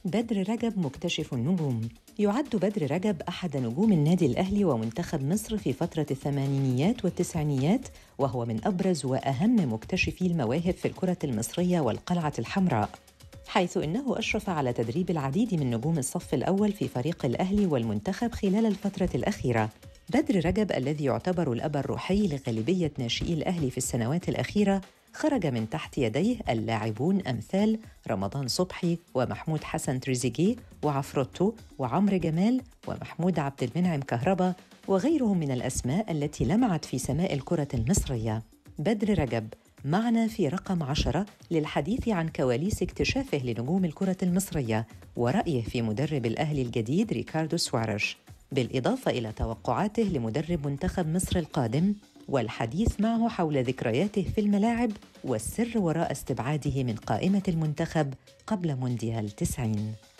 بدر رجب مكتشف النجوم. يعد بدر رجب أحد نجوم النادي الأهلي ومنتخب مصر في فترة الثمانينيات والتسعينيات، وهو من أبرز وأهم مكتشفي المواهب في الكرة المصرية والقلعة الحمراء، حيث إنه أشرف على تدريب العديد من نجوم الصف الأول في فريق الأهلي والمنتخب خلال الفترة الأخيرة. بدر رجب الذي يعتبر الأب الروحي لغالبية ناشئي الأهلي في السنوات الأخيرة، خرج من تحت يديه اللاعبون أمثال رمضان صبحي ومحمود حسن تريزيجيه وعفروتو وعمرو جمال ومحمود عبد المنعم كهربا وغيرهم من الأسماء التي لمعت في سماء الكرة المصرية. بدر رجب معنا في رقم 10 للحديث عن كواليس اكتشافه لنجوم الكرة المصرية ورأيه في مدرب الأهلي الجديد ريكاردو سواريش، بالإضافة إلى توقعاته لمدرب منتخب مصر القادم، والحديث معه حول ذكرياته في الملاعب والسر وراء استبعاده من قائمة المنتخب قبل مونديال 90.